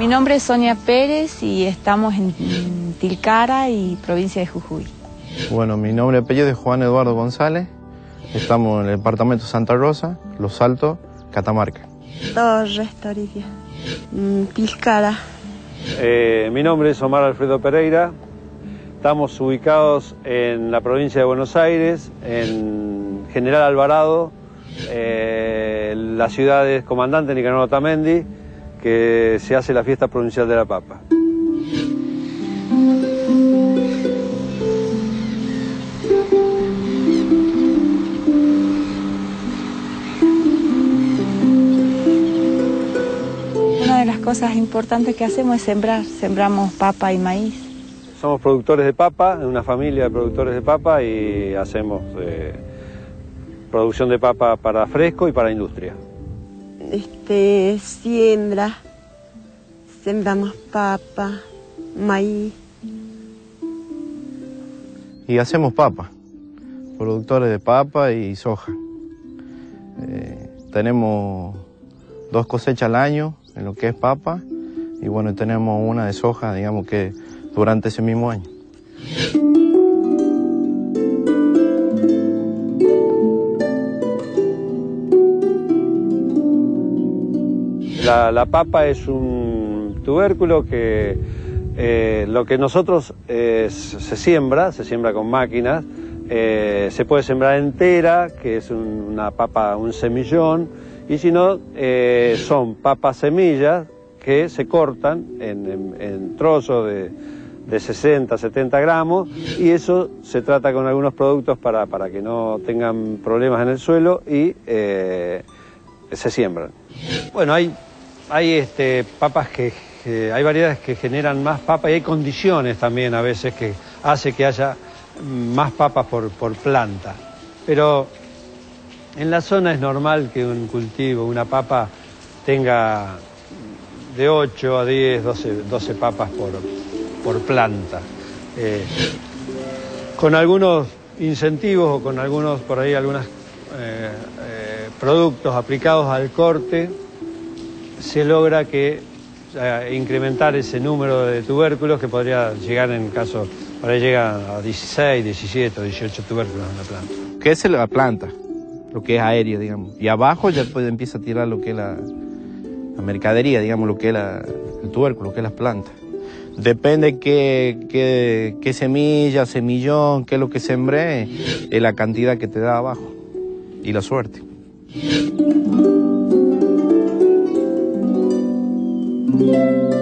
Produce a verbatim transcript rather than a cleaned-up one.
Mi nombre es Sonia Pérez y estamos en Tilcara y provincia de Jujuy. Bueno, mi nombre y apellido es Juan Eduardo González. Estamos en el departamento Santa Rosa, Los Altos, Catamarca. Torres, Toribia, Tilcara. Eh, mi nombre es Omar Alfredo Pereira. Estamos ubicados en la provincia de Buenos Aires, en General Alvarado, eh, la ciudad es Comandante Nicanor Otamendi, que se hace la fiesta provincial de la papa. Una de las cosas importantes que hacemos es sembrar, sembramos papa y maíz. Somos productores de papa, una familia de productores de papa y hacemos eh, producción de papa para fresco y para industria. Este, siembra, sembramos papa, maíz. Y hacemos papa, productores de papa y soja. Eh, tenemos dos cosechas al año en lo que es papa y bueno, tenemos una de soja, digamos que durante ese mismo año. La, la papa es un tubérculo que eh, lo que nosotros eh, se siembra, se siembra con máquinas, eh, se puede sembrar entera, que es un, una papa, un semillón, y si no, eh, son papas semillas que se cortan en, en, en trozos de, de sesenta, setenta gramos, y eso se trata con algunos productos para, para que no tengan problemas en el suelo y eh, se siembran. Bueno, hay, hay este, papas que, que, hay variedades que generan más papa y hay condiciones también a veces que hace que haya más papas por, por planta. Pero en la zona es normal que un cultivo, una papa, tenga de ocho a diez, doce, doce papas por, por planta. Eh, con algunos incentivos o con algunos, por ahí, algunos eh, eh, productos aplicados al corte, se logra que eh, incrementar ese número de tubérculos que podría llegar en caso, por ahí llega a dieciséis, diecisiete o dieciocho tubérculos en la planta. ¿Qué es la planta? Lo que es aéreo, digamos. Y abajo ya pues empieza a tirar lo que es la, la mercadería, digamos, lo que es la, el tubérculo, lo que es las plantas. Depende qué, qué, qué semilla, semillón, qué es lo que sembré, es la cantidad que te da abajo y la suerte. Thank you.